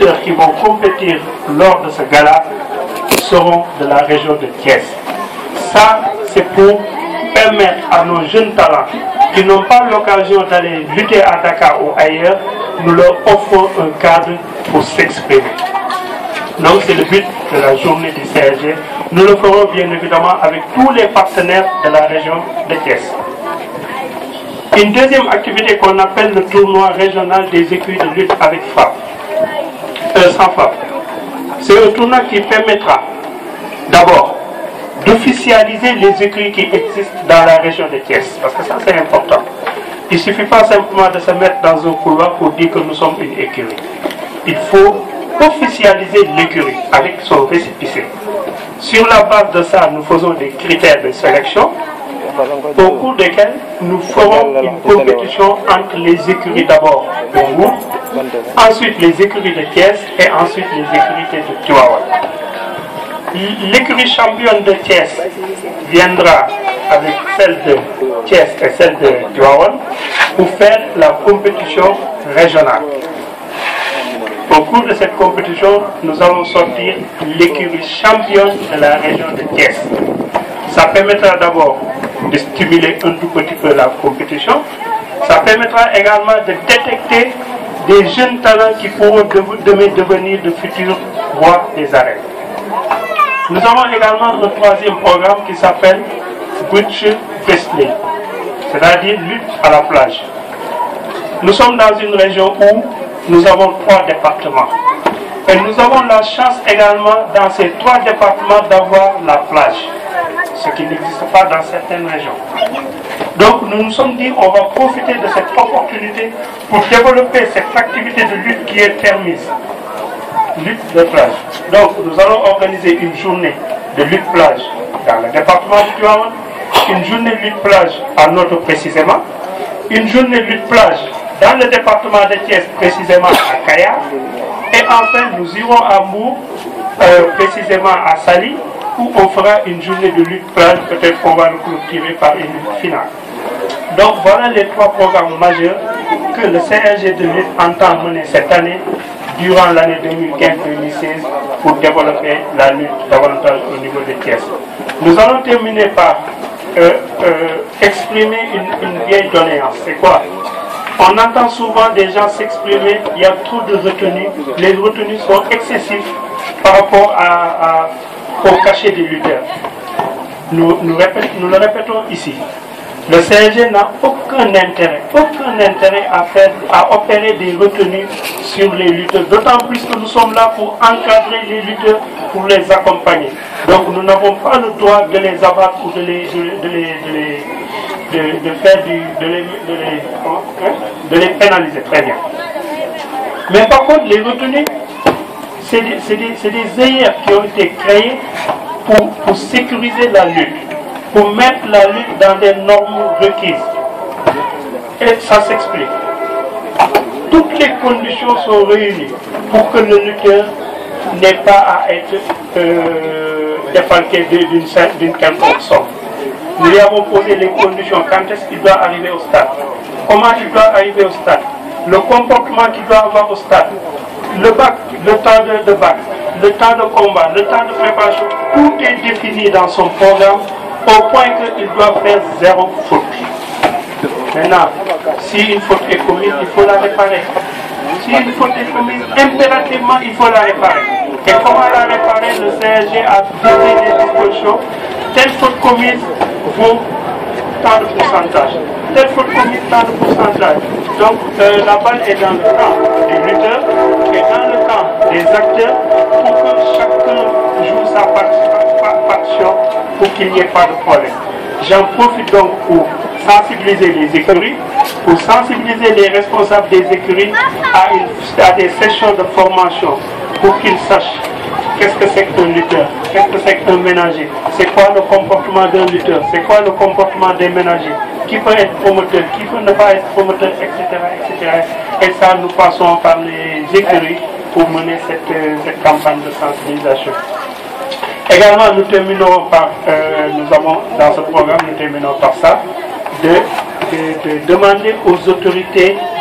lutteurs qui vont compétir lors de ce gala seront de la région de Thiès. Ça, c'est pour permettre à nos jeunes talents qui n'ont pas l'occasion d'aller lutter à Dakar ou ailleurs, nous leur offrons un cadre pour s'exprimer. Donc c'est le but de la journée du CRG. Nous le ferons bien évidemment avec tous les partenaires de la région de Thiès. Une deuxième activité qu'on appelle le tournoi régional des écuries de lutte avec frappe, sans frappe. C'est un tournoi qui permettra d'abord d'officialiser les écuries qui existent dans la région de Thiès, parce que ça c'est important. Il ne suffit pas simplement de se mettre dans un couloir pour dire que nous sommes une écurie. Il faut officialiser l'écurie avec son récépissé. Sur la base de ça, nous faisons des critères de sélection au cours desquels nous ferons une compétition entre les écuries d'abord de Mbour, ensuite les écuries de Thiès et ensuite les écuries de Tivaouane. L'écurie championne de Thiès viendra avec celle de Thiès et celle de Tivaouane pour faire la compétition régionale. Au cours de cette compétition, nous allons sortir l'écurie championne de la région de Thiès. Ça permettra d'abord de stimuler un tout petit peu la compétition. Ça permettra également de détecter des jeunes talents qui pourront demain devenir de futurs rois des arènes. Nous avons également un troisième programme qui s'appelle Beach Wrestling, c'est-à-dire lutte à la plage. Nous sommes dans une région où nous avons 3 départements. Et nous avons la chance également dans ces 3 départements d'avoir la plage, ce qui n'existe pas dans certaines régions. Donc nous nous sommes dit on va profiter de cette opportunité pour développer cette activité de lutte qui est permise. Lutte de plage. Donc nous allons organiser une journée de lutte plage dans le département de Tivaouane, une journée de lutte plage à Noto précisément, une journée de lutte plage dans le département de Thiès précisément à Kaya, et enfin nous irons à Mbour précisément à Sali où on fera une journée de lutte plage, peut-être qu'on va le clôturer par une lutte finale. Donc voilà les 3 programmes majeurs que le CRG de lutte entend mener cette année durant l'année 2015-2016 pour développer la lutte davantage au niveau de Thiès. Nous allons terminer par exprimer une vieille doléance. C'est quoi? On entend souvent des gens s'exprimer, il y a trop de retenues, les retenues sont excessives par rapport au cachet des lutteurs. Nous le répétons ici. Le CRG n'a aucun intérêt à opérer des retenues sur les lutteurs, d'autant plus que nous sommes là pour encadrer les lutteurs, pour les accompagner. Donc nous n'avons pas le droit de les abattre ou de les pénaliser. Très bien. Mais par contre, les retenues, c'est des ailleurs qui ont été créés pour sécuriser la lutte, pour mettre la lutte dans des normes requises. Et ça s'explique. Toutes les conditions sont réunies pour que le lutteur n'ait pas à être défalqué d'une quelconque somme. Nous lui avons posé les conditions, quand est-ce qu'il doit arriver au stade, comment il doit arriver au stade, le comportement qu'il doit avoir au stade, le bac, le temps de bac, le temps de combat, le temps de préparation, tout est défini dans son programme au point qu'il doit faire 0 faute. Maintenant, si une faute est commise, il faut la réparer. Si une faute est commise, impérativement, il faut la réparer. Et comment la réparer? Le CRG a fixé des dispositions. Telle faute commise vaut tant de pourcentage. Telle faute commise, tant de pourcentage. Donc, la balle est dans le camp des lutteurs et dans le camp des acteurs pour que chacun joue sa partition pour qu'il n'y ait pas de problème. J'en profite donc pour sensibiliser les écuries, pour sensibiliser les responsables des écuries à des sessions de formation pour qu'ils sachent qu'est-ce que c'est qu'un lutteur, qu'est-ce que c'est qu'un ménager, c'est quoi le comportement d'un lutteur, c'est quoi le comportement des ménagers, qui peut être promoteur, qui peut ne pas être promoteur, etc. etc. Et ça, nous passons par les écuries pour mener cette campagne de sensibilisation. Également, nous terminons par, nous avons dans ce programme, nous terminons par ça, de demander aux autorités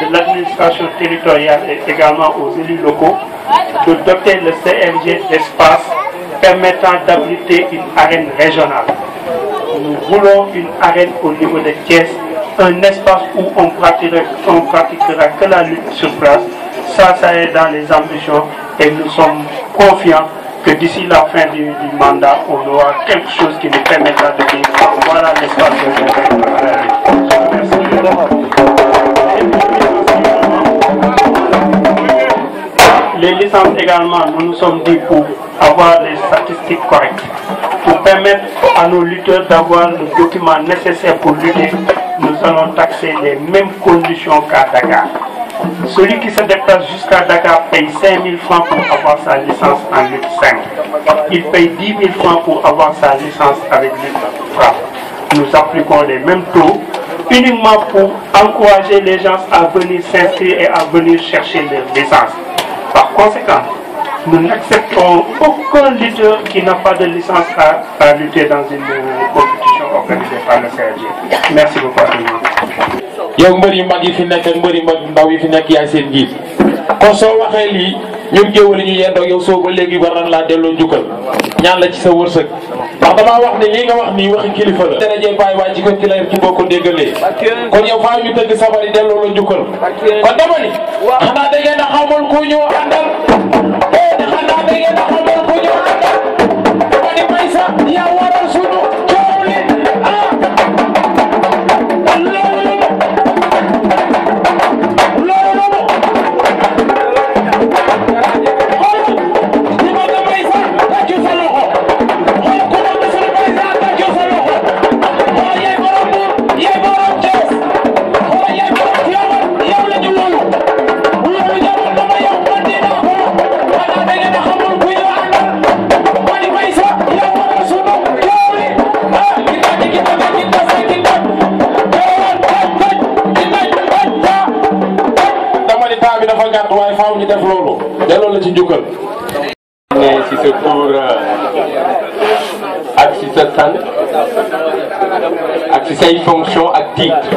de l'administration territoriale et également aux élus locaux de doter le CRG d'espace permettant d'abriter une arène régionale. Nous voulons une arène au niveau de Thiès, un espace où on pratiquera que la lutte sur place. Ça est dans les ambitions et nous sommes confiants que d'ici la fin du mandat, on aura quelque chose qui nous permettra de dire voilà l'espace que je vais Les licences également, nous nous sommes dit pour avoir les statistiques correctes, pour permettre à nos lutteurs d'avoir le document nécessaire pour lutter, nous allons taxer les mêmes conditions qu'à Dakar. Celui qui se déplace jusqu'à Dakar paye 5 000 francs pour avoir sa licence en lutte 5. Il paye 10 000 francs pour avoir sa licence avec lutte frappe. Nous appliquons les mêmes taux uniquement pour encourager les gens à venir s'inscrire et à venir chercher leur licence. Par conséquent, nous n'acceptons aucun lutteur qui n'a pas de licence à lutter dans une compétition organisée par le CRG. Merci beaucoup. yow mbër yu mag yi fi nekk ak mbër yu ndaw yi fi nekk yaay seen njiit kon soo waxee lii ñun géwël ñu yendoog yow soo ba léegi war nañ laa delloo njukkal ñaan la ci sa wërsëg ndax damaa wax ne lii nga wax nii waxi kilifa la darajee bàyyi waa ci ko ki la ci boo ko déggalee kon yow faa ñu tëgg sabar yi delloo la njukkal kon dama ni xanaa da ngeen a xamul ku ñu àndal xanaa da ngeen a xamul ku ñu àndal dama ni may sax yaa waral sunu coow li si sa tour ak si sa sant ak si say fonction ak titre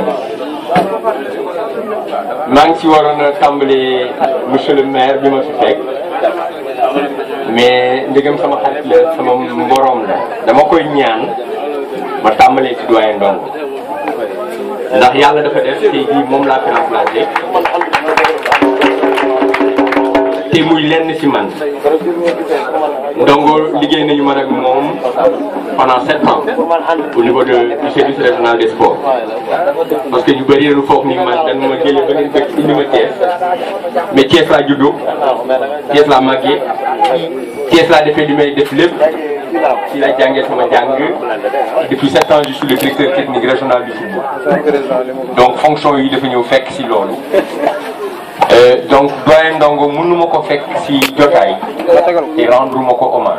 maa ngi si waroon a tàmbali monsieur le maire bi ma fi fekk mais ndegam sama xarit la sama mborom la dama koy ñaan ma tàmbalee si doyen Ndongo ndax yàlla dafa def tey jii moom laa fi remplacé te muy lenn si man Ndongo liggéey nañu man ak moom pendant 7 ans au niveau du service régional des sports parce que ñu bëri lu foog ni man dañ ma jëlee ba ngeen fekk indi ma Thiès mais Thiès laa juddoo Thiès laa màggee Thiès laa defee li may def lépp ci la jàngee sama jàng depuis 7 ans je suis le directeur technique régional du football donc fonction yi dafa ñëw fekk si loolu. Donc doyen Ndongo mënuma ko fekk ci jotaay te rendre ma ko hommage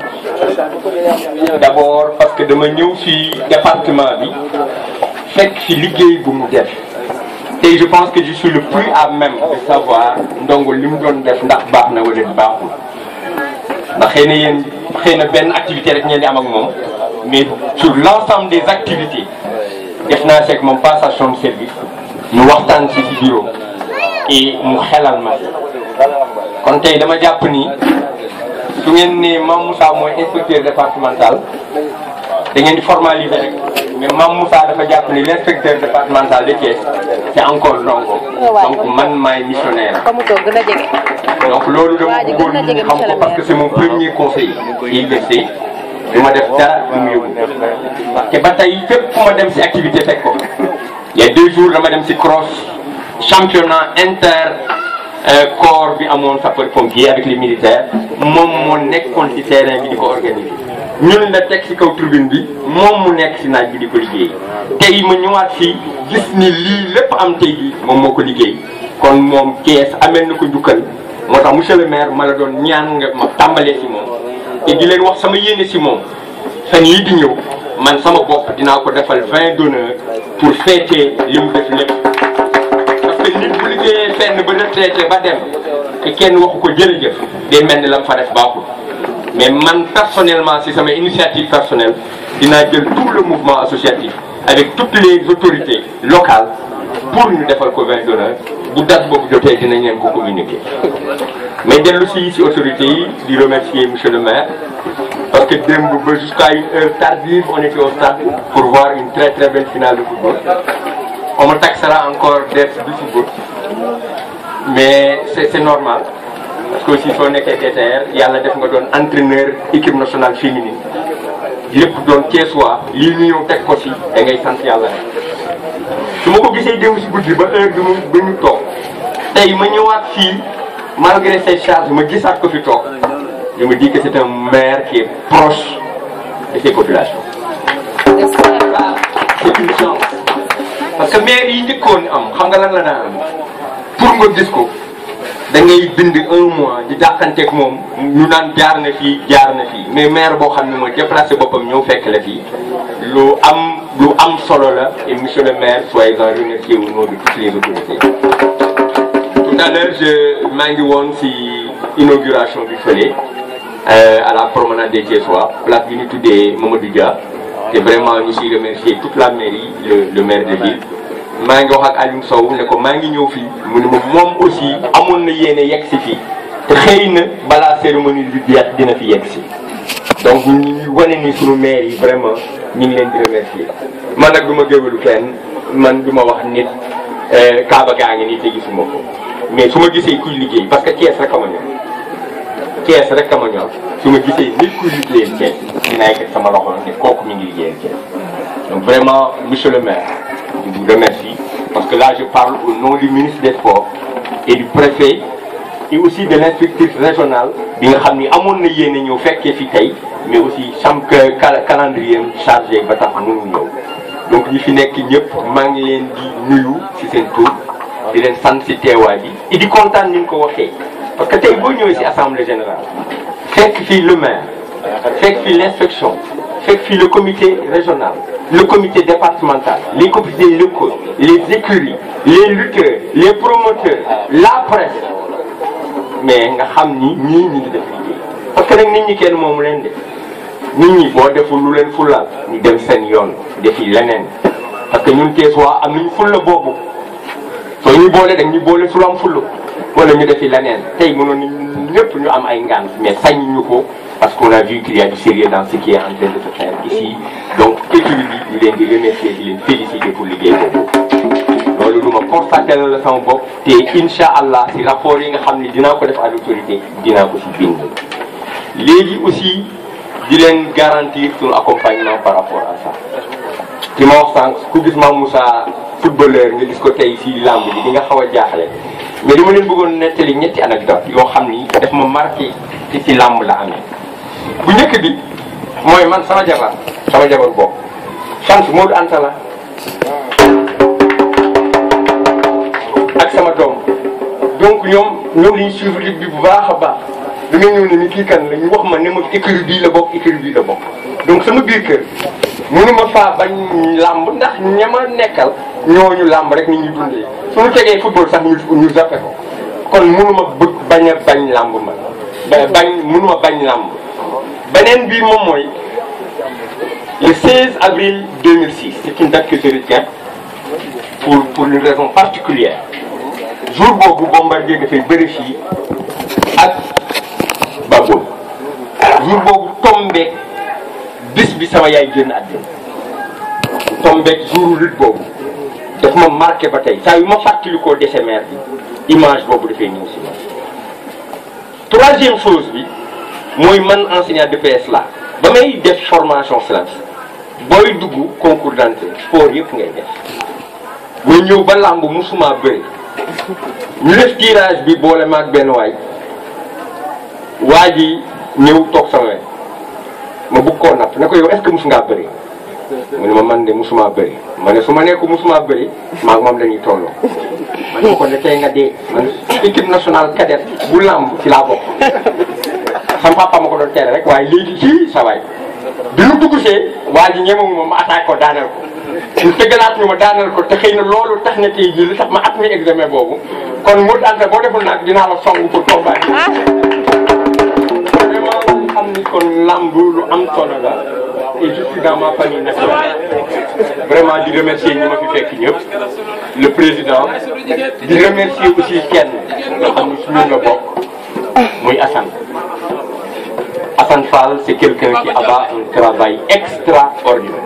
d'abord parce que dama ñëw ci département bi fekk ci liggéey bu mu def te je pense que je suis le plus à même de savoir Ndongo li mu doon def ndax baax na wala baaxul ndax xëy na yéen xëy na benn activité rek ngeen di am ak moom mais sur l'ensemble des activités def naa seeg moom passation de service ñu waxtaan ci bureau et mu xelal ma kon tey dama jàpp ni su ngeen ne Mame Moussa mooy inspecteur départemental da ngeen di formaliser rek mais Mame Moussa dafa jàpp ni l'inspecteur départemental de Thiès c'est encore Ndongo donc man maay missionnaire donc loolu dama bëggoon ñu xam ko parce que c'est mon premier conseil université du ma def dara du mu yóbbu te ba tey fépp fu ma dem si activité fekk ko il y a 2 jours dama dem si cross championnat inter corps bi amoon sapeur-pompier avec les militaires moom moo nekkoon ci terrain bi di ko organiser ñun la teg ci kaw tribune bi moom mu nekk ci naaj bi di ko liggéey tey ma ñëwaat fii gis ni lii lépp am tey bi moom moo ko liggéey kon moom Thiès amel na ko njukkal moo tax monsieur le maire ma la doon ñaan nga ma tàmbalee ci moom te di leen wax sama yéene ci moom fan yii di ñëw man sama bopp dinaa ko defal vin d'honneur pour fêter li mu def lépp nit bu liggéeyee fenn ba retraité ba dem te kenn waxu ko jërëjëf day mel ni la mu fa def baaxul mais man personnellement si sama initiative personnelle dinaa jël tout le mouvement associatif avec toutes les autorités locales pour ñu defal ko vin d'honneur bu date boobu jotee dinañ leen ko communiquer mais dellu si autorités yi di remercier monsieur le maire parce que démb ba jusqu'à une heure tardive on était au stade pour voir une très très belle finale de football. On me taxera encore d'être du football mais c'est normal parce que aussi soo nekkee DTR yàlla def nga doon entraîneur équipe nationale féminine lépp doon Thiessois lii ñu ñëw teg ko si da ngay sant yàlla rek su ma ko gisee démb si guddi ba heure bi ñu toog tey ma ñëwaat fii malgré ses charges ma gisaat ko fi toog je me dis que c'est un maire qui est proche de ses populations. C'est une chance parce que maire yi njëkkoon am xam nga lan la daan am pour nga gis ko da ngay bind un mois di dàqanteeg moom ñu naan jaar na fii mais maire boo xam ne mooy déplacé boppam ñëw fekk la fii lu am solo la et monsieur le maire soyez-en remercié au nom de toutes les autorités. Tout à l'heure maa ngi woon si inauguration bi fële à la promenade des Thiessois place bi ñu tuddee Mamadou Dia te vraiment ñu siy remercier toute la mairie le maire de ville. maa ngi wax ak Aliou Sow ne ko maa ngi ñëw fii mu ne ma moom aussi amoon na yéene yegg si fii te xëy na balaa cérémonie bi jeex dina fi yegg si donc ñu wane ni sunu maire yi vraiment ñu ngi leen di remercier man nag du ma géwalu kenn man du ma wax nit Kaaba gaa ngi nii te gisuma ko mais su ma gisee kuy liggéey parce que Thiès rek a ma ñor Thiès rek a ma ñor su ma gisee nit kuy liggéeyal Thiès dinaa yegg sama loxo ne kooku mi ngi liggéeyal Thiès donc vraiment monsieur le maire. Je vous remercie parce que là je parle au nom du ministre des Sports et du préfet et aussi de l'inspectrice régionale bi nga xam ni amoon na yéene ñëw fekkee fi tey mais aussi calendrier chargé ba tax mënu ñëw donc ñi fi nekk ñëpp maa ngi leen di nuyu ci seen tur di leen sant ci teewaay bi et di kontaan ni ñu ko waxee parce que tey boo ñëwee ci assemblée générale fekk fii le maire fekk fii l'inspection fekk fii le comité régional le comité départemental, les comités locaux, les écuries, les lutteurs, les promoteurs, la presse. Mais nga xam ni ñii ñu ngi def liggéey parce que nag nit ñi kenn moomu leen de nit ñi boo deful lu leen fullaal ñu dem seen yoon defi leneen parce que ñun Thiessois am nañu fulla boobu soo ñu boole dañ ñu boole su am fulla wala ñu defi leneen tey mënoon nañu ñëpp ñu am ay ngant mais sañ ñu ko parce qu'on a vu qu'il y a du sérieux dans ce qui est en train de se faire ici donc équipe bi ñu leen di remercier di leen féliciter pour liggéey boobu loolu lu ma constaté la sama bopp te incha allah si rapport yi nga xam ne dinaa ko def à l'autorité dinaa ko si bind léegi aussi di leen garantir suñu accompagnement par rapport à ça ci ma wax sànq ku gis Mame Moussa footballeur nga gis ko tey si lamb bi di nga xaw a jaaxle mais dama leen bëggoon nettali ñetti anecdote yoo xam ni daf ma marqué ci si lamb la amee bu njëkk bi mooy man sama jabar bopp sant Modou Anta la ak sama doom donc ñoom dañuy suivre ligue bi bu baax a baax da nga ñëw ne ni kii kan la ñu wax ma ne ma écurie bii la bokk donc sama biir kër mënuma faa bañ làmb ndax ñama nekkal ñooñu làmb rek ni ñuy dundee suñu tegee football sax ñu zappe ko kon mënuma bañ a bañ làmb mënuma bañ làmb beneen bi moom mooy le 16 avril 2006 c'est une date que je retiens pour une raison particulière jour boobu Bombardier dafay bëri fii ak Baboy jour boobu tombeek bis bi sama yaay génn àddina tombeek jour lutte boobu daf ma marqué ba tey saa yu ma fàttalikoo décès mère bi image boobu dafay ñëw si man. Troisième chose bi mooy man enseignant de PS la ba may def formation SLAMS booy dugg concours d'entrée sport yëpp ngay def booy ñëw ba làmb musuma bëri ñu def tirage bi boole maag benn waa ji ñëw toog sama wet ma bëgg koo napp ne ko yow est-ce que mus ngaa bëri mu ne ma man de musuma bëri ma ne su ma nekk musuma bëri maag moom dañuy tolloo ma ne ko ne tey nga dee man équipe nationale cadette bu làmb ci laa bokk sama papa ma ko doon tere rek waaye léegi ci sa waay bi ñu dugg see waa ji ñemewu ma attaque ko daaneel ko ñu tëggalaat ñu ma daaneel ko te xëy na loolu tax na tey jii li tax ma at mi examen boobu kon mu ante boo deful nag dinaa la song pour combat vraiment xam ni kon lamb lu am solo la et je suis dans ma famille nationale vraiment di remercier ñi ma fi fekk ñëpp le président di remercier aussi kenn nga xam ne suñu la bokk muy Assane Fall, c'est quelqu'un qui abat un travail extraordinaire.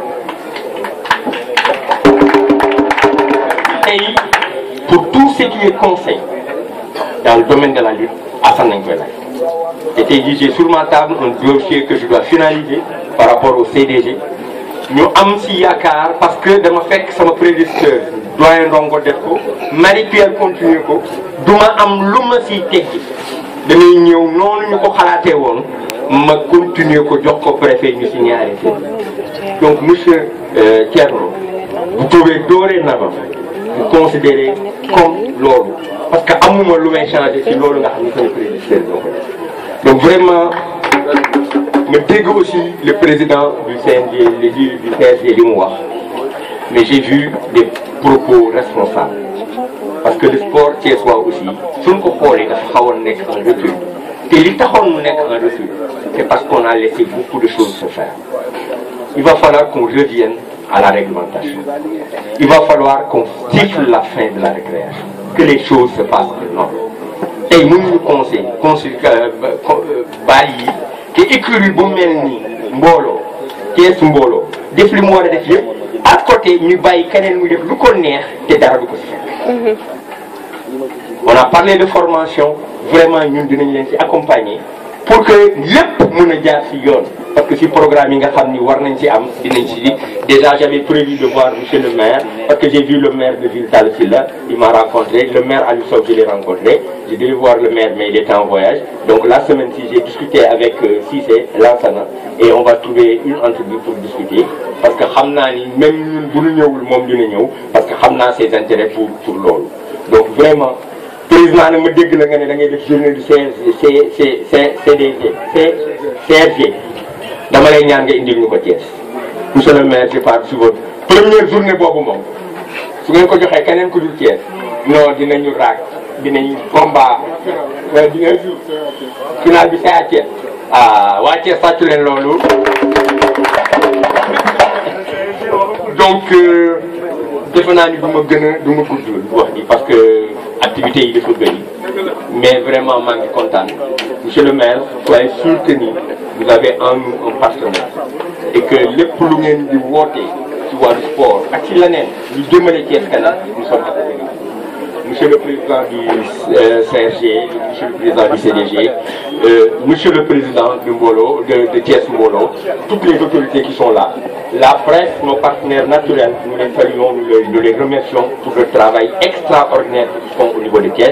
Et pour tout ce qui est conseil dans le domaine de la lutte, Assane Ngola. Et j'ai sur ma table un dossier que je dois finaliser par rapport au CDG. Nous avons si yakar parce que de ma fait que mon prédécesseur doyen Ndongo def ko Marie-Pierre continue ko duma am luma si teggi dañuy ñew nonu ñu ko xalaté won ma continuer ko jox ko préfet ñu signé arrêté. Donc monsieur Thierno, vous pouvez dorénavant vous considérer comme lolu parce que amuma lu may changer ci lolu nga xamni sama prédécesseur donc vraiment me dégg aussi le président du CNG, du CSG du Moua. Mais j'ai vu des propos responsables. Parce que le sport soit aussi, si on comprend les en recul, et l'État en recul, c'est parce qu'on a laissé beaucoup de choses se faire. Il va falloir qu'on revienne à la réglementation. Il va falloir qu'on siffle la fin de la récréation. Que les choses se passent maintenant. Et nous nous conseillons, Bali, qui écrit bu melni mbolo Thiès mbolo def li mu wara def yépp à côté ñu bayyi keneen mu def lu ko neex té dara du ko ci fekk. On a parlé de formation, vraiment ñun dinañ leen ci accompagner pour que lépp mëna jaar ci yoon parce que ci programme yi nga xamni war nañ ci am dinañ ci déjà j'avais prévu de voir monsieur le maire parce que j'ai vu le maire de Ville Talla Sylla, il m'a rencontré, le maire Aliou Sow je l'ai rencontré, j'ai dû voir le maire mais il était en voyage. Donc la semaine-ci j'ai discuté avec Cissé Lansana et on va trouver une entrevue pour discuter parce que xamna ni même ñun bu ñu ñëwul mom dina ñëw parce que xamna ses intérêts pour loolu. Donc vraiment président nag ma dégg la nga ne da ngay def journée du CRG dama lay ñaan nga indil ñu ko Thiès monsieur le maire je parle sur votre première journée boobu moom su ngeen ko joxee keneen ku dul Thiès non dinañu raak dinañu combat dina final bi c'est à Thiès waa Thiès sàccu leen loolu donc defe naa ni du ma gën a du ma gudd wax ji parce que activités yi dafa bëri mais vraiment maa ngi kontaan monsieur le maire soyez sûr que ni vous avez en nous un partenaire et que lépp lu ngeen di woote ci wàllu sport ak ci leneen ñu jëmale Thiès kanam nous sommes à côté. Monsieur le président du CRG, monsieur le président du CDG, monsieur le président de Mbolo, de Thiès Mbolo, toutes les autorités qui sont là, la presse, nos partenaires naturels, nous les saluons, nous les remercions pour le travail extraordinaire qu'ils font au niveau de Thiès.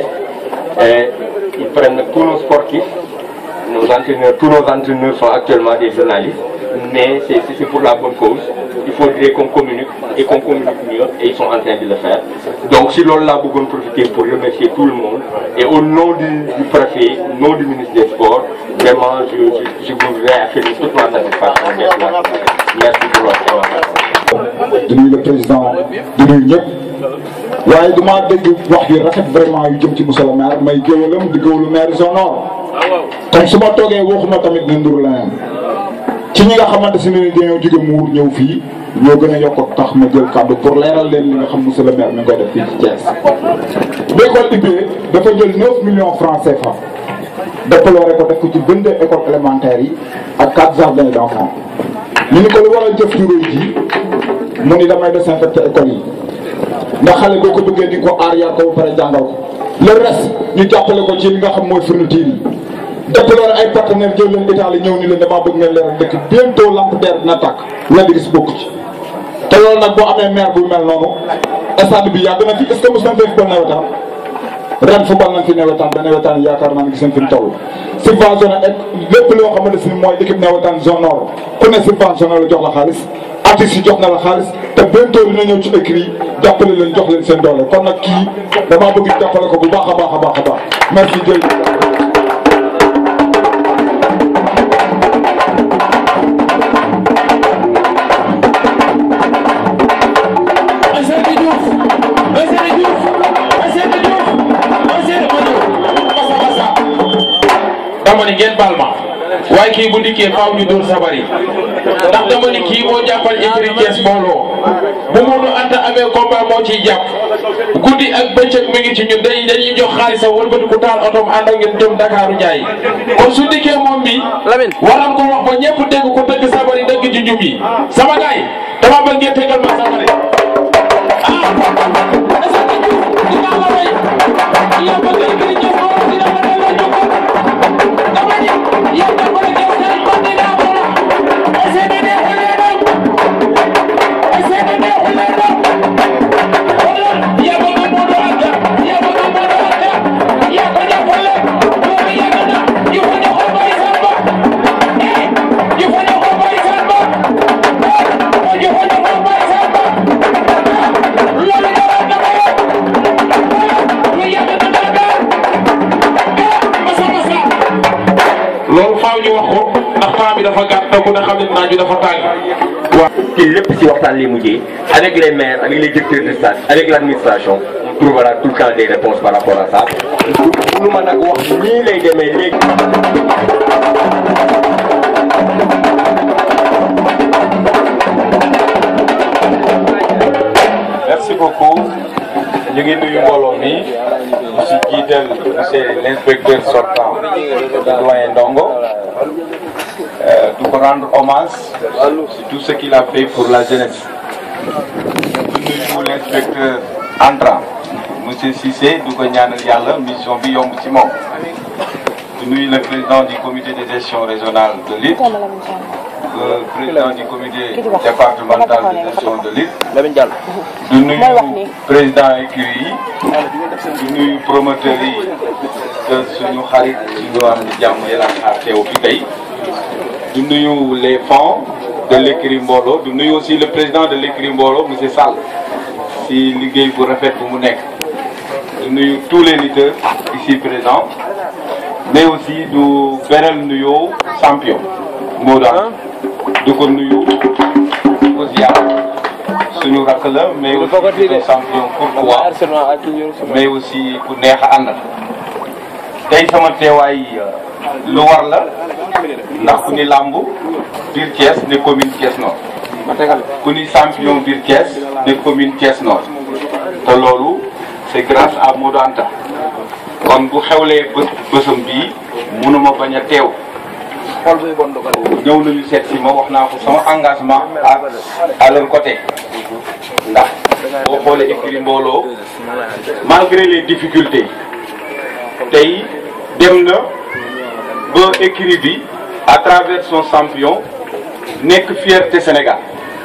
Ils prennent tous nos sportifs, tous nos entraîneurs sont actuellement des journalistes, mais c'est pour la bonne cause. Il faudrait qu'on communique et qu'on communique mieux et ils sont en train de le faire. Donc si l'on l'a besoin de profiter pour remercier tout le monde et au nom du préfet, au nom du ministre des Sports, vraiment je voudrais affirmer toute ma satisfaction d'être là. Merci pour votre attention. De nuyu le président de nuyu ñëpp waaye dama dégg wax yu rafet vraiment yu jëm ci monsieur le maire may géwalam di géwalu maire zone nord comme su ma toogee waxuma tamit ne ndur leneen ci ñi nga xamante si ne dañoo jóge Mbour ñëw fii ñoo gën a yokk tax ma jël kàddu pour leeral leen li nga xam monsieur le maire mi ngi koy def fii ci Thiès. L'école IB dafa jël 9 millions francs CFA déploré ko def ko ci 22 écoles élémentaires yi ak 4 jardins d'enfants ñu ni ko lu war a jëf ci réew ji mu ni damay désinfecté école yi ndax xale boo ko bëggee di ko aar yar ko ba pare jàngal ko le reste ñu jàppale ko ci li nga xam mooy fourniture yi. déploré ay partenaires jël leen Italie ñëw ni leen damaa bëgg ngeen leeral dëkk bientôt lampadaire dina tàkk la di gis bokku ci te loolu nag boo amee maire bu mel noonu stade bi yàgg na fi est-ce que mos nañ fi ba nawetaan ren football nañ fi nawetaan ba nawetaan yaakaar naa ne gis nañ fi mu toll subventionné ak lépp loo xamante ne mooy équipe nawetaan zone nord ku ne subventionné la jox la xaalis artistes yi jox na la xaalis te bientôt dina ñëw ci écrit jàppale leen jox leen seen doole kon nag kii damaa bëgg jàppale ko bu baax a baax a baax a baax merci jërëjëf. dama ni ngeen baal ma waaye kii bu dikkee faaw ñu dóor sabar yi ndax dama ni kii moo jàppal écurie Thiès mbooloo bu Modou Anta amee combat moo ciy jàpp guddi ak bëccëg mi ngi ci ñun dañuy jox xaalisam wëlbati ku taal otoom ànd ak ngeen jëm Dakaaru Njaay kon su dikkee moom mi waral ko wax ba ñëpp dégg ko dëgg sabar yi dëgg ci njub yi sama gaay dama bëgg ngeen tegal ma sabar yi loolu faaw ñu wax ko ndax temps bi dafa gàtt te ku ne xam ne naaj bi dafa tàng. waaw ci lépp si waxtaan li mujjee avec les maires avec les directeurs de stade avec l'administration on trouvera tout le temps des réponses par rapport à ça. lu ma nag wax nii lay demee léegi. Merci beaucoup. ñu ngi nuyu mbooloo mi ñu si jiital monsieur l'inspecteur sortant doyen Ndongo du ko rendre hommage sur tout ce qu'il a fait pour la jeunesse. di nuyu l'inspecteur entrant monsieur Cissé du ko ñaanal yàlla mission bi yomb ci moom. di nuyu le président du comité de gestion régional de l'IT, le président du comité départemental de gestion de l'IT, di nuyu président écurie yi di nuyu promoteurs yi te suñu xarit suñu am di jàmm yàlla xaar teew fi tey di nuyu les fonds de l'écurie Mbolo di nuyu aussi le président de l'écurie Mbolo monsieur Sall si liggéey bu rafet bu mu nekk di nuyu tous les lutteurs ici présents mais aussi du beral nuyoo champion moo daan du ko nuyu ko ziar suñu rakk la mais aussi du champion courtois mais aussi ku neex a àndal tey sama teewaay lu war la ndax ku ni làmb biir Thiès ne commune Thiès Nord ku ni champion biir Thiès ne commune Thiès Nord te loolu c'est grâce à Modou Anta kon bu xewlee bësam bii mënuma bañ a teew ñëw nañu seet si ma wax naa ko sama engagement à leur côté ndax boo xoolee écurie Mbolo malgré les difficultés tey dem na ba écurie bi à travers son champion nekk fierté Sénégal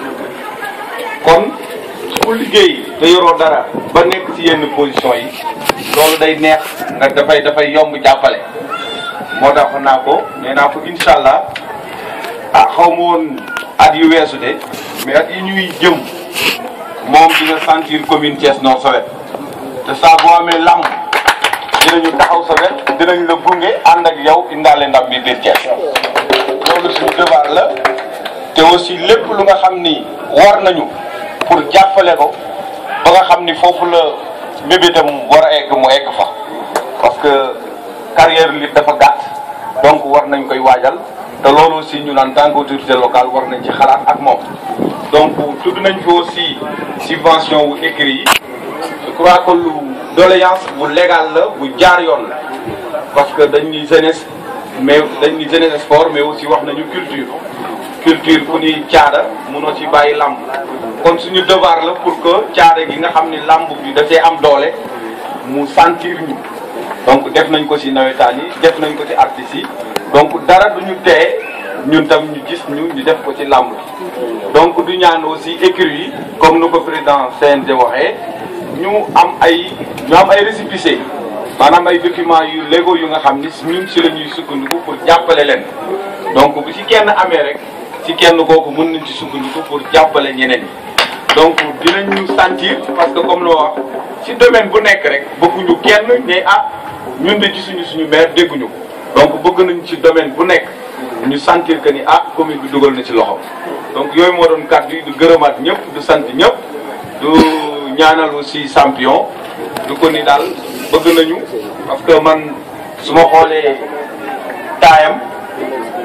kon ku liggéey te yoroo dara ba nekk ci yenn position yi loolu day neex nag dafay yomb jàppale moo tax naa ko nee naa ko incha allah xaw ma woon at yu weesu de mais at yi ñuy jëm moom dina sentir commune Thiès Nord sa wet te saa boo amee lamb dinañu taxaw sa wet dinañ la gunge ànd ak yow indaale ndam bi biir Thiès loolu suñu devoir la te aussi lépp lu nga xam ni war nañu pour jàppale ko ba nga xam ni foofu la mébétam war a egg mu egg fa parce que carrière li dafa gàtt donc war nañ koy waajal te loolu aussi ñu en tant qu'autorité locale war nañ ci xalaat ak moom donc tudd nañ fi aussi subvention wu écrit yi je crois que lu doléance bu légal la bu jaar yoon la parce que dañ ni jeunesse mais dañ ni jeunesse sport mais aussi wax nañu culture ku ni caada mënoo ci bàyyi lamb kon suñu devoir la pour que caada gi nga xam ni lamb bi dafay am doole mu sentir ñu donc def nañ ko ci nawetaan yi def nañ ko ci artistes yi donc dara duñu tee ñun tam ñu gis ñu def ko ci lamb bi donc du ñaan aussi écurie yi comme nu ko président CNG waxee ñu am ay récépissé maanaam ay documents yu légaux yu nga xam ni ñun ci la ñuy sukkandiku pour jàppale leen donc bu ci kenn amee rek ci kenn kooku mën nañ ci sukkandiku pour jàppale ñeneen ñi donc dinañu sentir parce que comme loo wax ci domaine bu nekk rek bëgguñu kenn ne ñun de gisuñu suñu maire dégguñu ko donc bëgg nañ ci domaine bu nekk ñu sentir que ni commune bi dugal na ci loxo donc yooyu moo doon kàddu yi du gërëmaat ñëpp du sant ñëpp du ñaanal aussi champion du ko ni daal bëgg nañu parce que man su ma xoolee taayam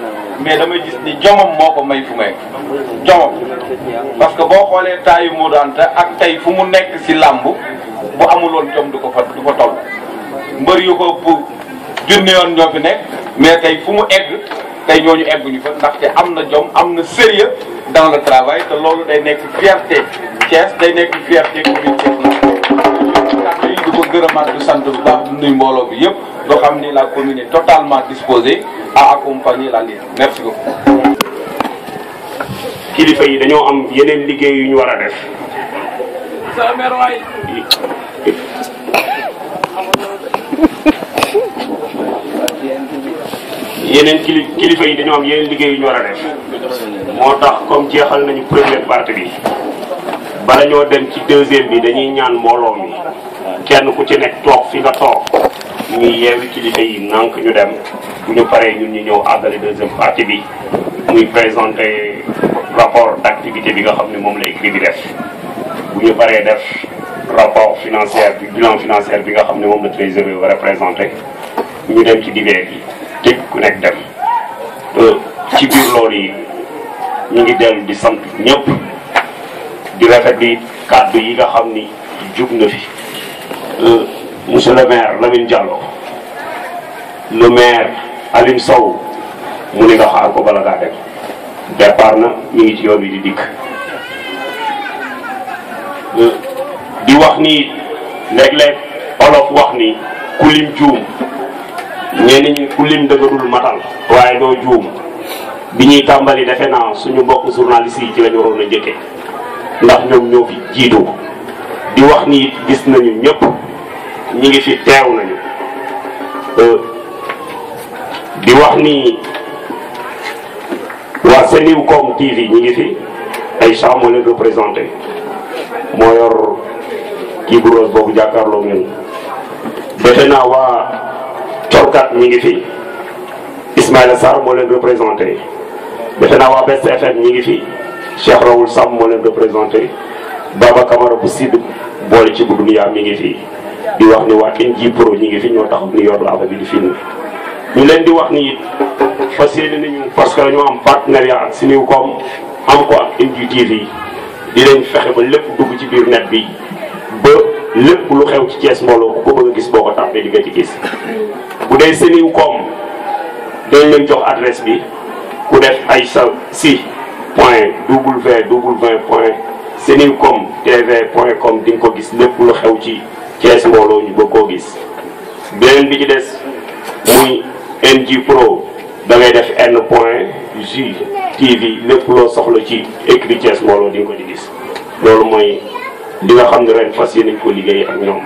mais damay gis ni jomam moo ko may fu may jomam parce que boo xoolee taayu mu dante ak tey fu mu nekk si làmb bu amuloon jom du ko fa toll mbër yu ko ëpp junni yoon ñoo fi nekk mais tey fu mu egg tey ñooñu egguñu fa ndaxte am na jom am na sérieux dans le travail te loolu day nekk fierté Thiès day nekk fierté commune Thiès kàddu yi du ko gërëmaat du sant bu baax du nuy mbooloo bi yëpp doo xam ni la commune est totalement disposée à accompagner la lutte merci beaucoup. kilifa yi dañoo am yeneen liggéey yu ñu war a def. yeneen kilifa yi dañoo am yeneen liggéey yu ñu war a def moo tax comme jeexal nañu première partie bi bala ñoo dem ci deuxième bi dañuy ñaan mbooloo mi kenn ku ci nekk toog fi nga toog ñuy yeewi kilifa yi nank ñu dem bu ñu paree ñun ñu ñëw àggale deuxième partie bi muy présenter rapport d'activité bi nga xam ne moom la écrit bi def bu ñu paree def rapport financier bi bilan financier bi nga xam ne moom la trésorier war a présenter ñu dem ci divers yi képp ku nekk dem ci biir loolu yi ñu ngi dellu di sant ñëpp di rafetlu kàddu yi nga xam ni jub na fi monsieur le maire Lamine Diallo le maire Alim Sow mu ni nga xaar ko bala ngaa dem départ na ñu ngi ci yoon bi di dikk di wax ni léeg-léeg olof wax ni ku lim juum ñenn ñi ku lim dëgërul matal waaye doo juum bi ñuy tàmbali defe naa suñu mbokk journaliste yi ci la ñu waroon a njëkke ndax ñoom ñoo fi jiitu di wax ni gis nañu ñëpp ñi ngi fi teew nañu di wax ni waa Senewcom TV ñi ngi fi ay champs moo leen représenté moo yor kii bu rose boobu jàkkaarloo ngeen defe naa waa Corkat ñi ngi fi Ismaïla Sarr moo leen représenté defe naa waa Best FM ñi ngi fi Cheikh Raoul Sam moo leen représenté Baba Camara bu Sid boole ci bu duniyaa mi ngi fi di wax ni waa NJ Pro ñi ngi fi ñoo tax ni yor laa bi di film ñu leen di wax ni it fas yéene nañu parce que dañoo am partenariat ak Senewcom am ko ak NJ TV di leen fexe ba lépp dugg ci biir net bi ba lépp lu xew ci Thiès mbooloo ku ko bëgg a gis boo ko tàppee di nga ci gis bu dee Senewcom dañ leen jox adresse bi ku def ay sa si point www point senewcom tv point com di nga ko gis lépp lu xew ci Thiès mbooloo ñu bëgg koo gis beneen bi ci des muy NJ Pro da ngay def n point j tv lépp loo soxla ci écrit Thiès mbooloo di nga ko ci gis loolu mooy li nga xam ne ren fas yéene nañ ko liggéey ak ñoom